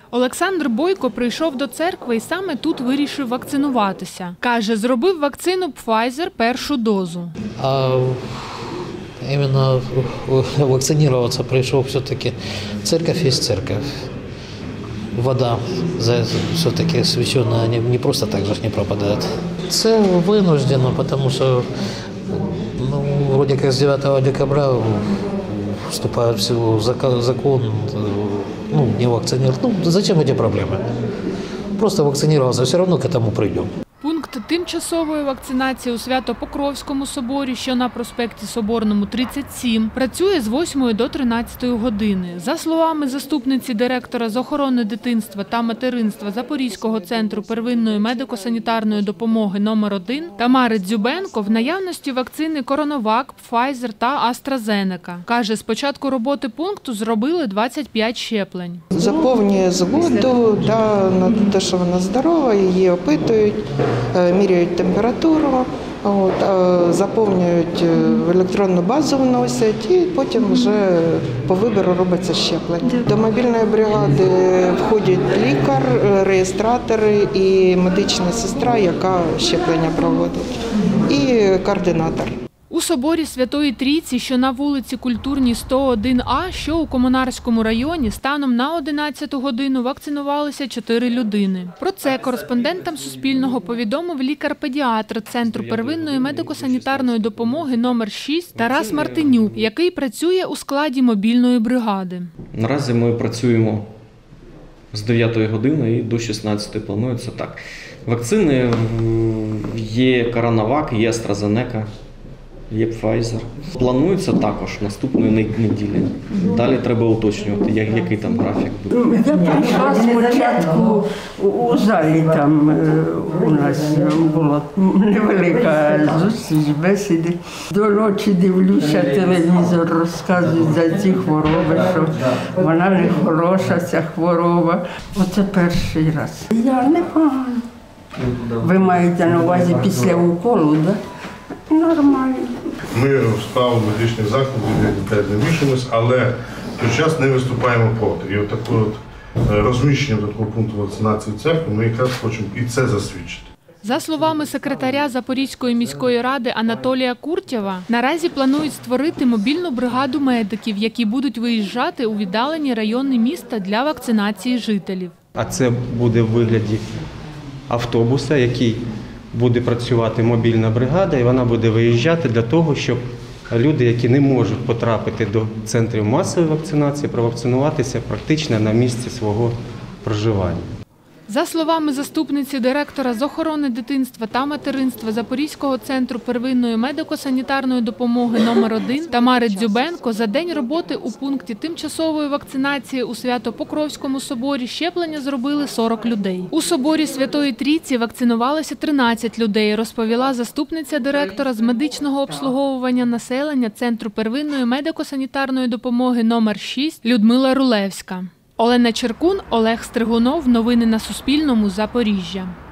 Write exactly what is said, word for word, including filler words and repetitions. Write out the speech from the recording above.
Олександр Бойко прийшов до церкви і саме тут вирішив вакцинуватися. Каже, зробив вакцину Pfizer першу дозу. А іменно вакцинуватися прийшов все-таки церковь є церковь. Вода все-таки священная не просто так же не пропадает. Це вынуждено, тому що ну, вроде как с девятого декабря вступает в силу закон, ну, не вакцинировать. Ну, зачем эти проблемы? Просто вакцинироваться, все равно к этому придем. Пункт тимчасової вакцинації у Свято-Покровському соборі, що на проспекті Соборному, тридцять сім, працює з восьмої до тринадцятої години. За словами заступниці директора з охорони дитинства та материнства Запорізького центру первинної медико-санітарної допомоги номер один Тамари Дзюбенко, в наявності вакцини Коронавак, Pfizer та AstraZeneca. Каже, з початку роботи пункту зробили двадцять п'ять щеплень. Заповнює згоду, да, на те, що вона здорова, її опитують, міряють температуру, от, заповнюють в електронну базу, вносять і потім вже по вибору робиться щеплення. До мобільної бригади входять лікар, реєстратори і медична сестра, яка щеплення проводить, і координатор. У соборі Святої Трійці, що на вулиці Культурній, сто один А, що у Комунарському районі, станом на одинадцяту годину вакцинувалися чотири людини. Про це кореспондентам Суспільного повідомив лікар-педіатр Центру первинної медико-санітарної допомоги номер шість Тарас Мартинюк, який працює у складі мобільної бригади. Наразі ми працюємо з дев'ятої години і до шістнадцятої, планується так. Вакцини є Коронавак, є AstraZeneca. Є Pfizer. Планується також наступної неділі. Далі треба уточнювати, який там графік буде. Я прийшла спочатку у залі, там у нас була невелика зустріч, бесіди. До ночі дивлюся, телевізор розказують за ці хвороби, що вона не хороша, ця хвороба. Оце перший раз. Я не погано. Ви маєте на увазі після уколу, так? Нормально. Ми в справу медичних закладів не мішаємось, але в той час не виступаємо проти. І от таке от розміщення такого пункту вакцинації в церкві ми якраз хочемо і це засвідчити. За словами секретаря Запорізької міської ради Анатолія Куртєва, наразі планують створити мобільну бригаду медиків, які будуть виїжджати у віддалені райони міста для вакцинації жителів. А це буде в вигляді автобуса, який буде працювати мобільна бригада, і вона буде виїжджати для того, щоб люди, які не можуть потрапити до центрів масової вакцинації, провакцинуватися практично на місці свого проживання. За словами заступниці директора з охорони дитинства та материнства Запорізького центру первинної медико-санітарної допомоги номер один Тамари Дзюбенко, за день роботи у пункті тимчасової вакцинації у Свято-Покровському соборі щеплення зробили сорок людей. У соборі Святої Трійці вакцинувалося тринадцять людей, розповіла заступниця директора з медичного обслуговування населення Центру первинної медико-санітарної допомоги номер шість Людмила Рулевська. Олена Черкун, Олег Стригунов. Новини на Суспільному. Запоріжжя.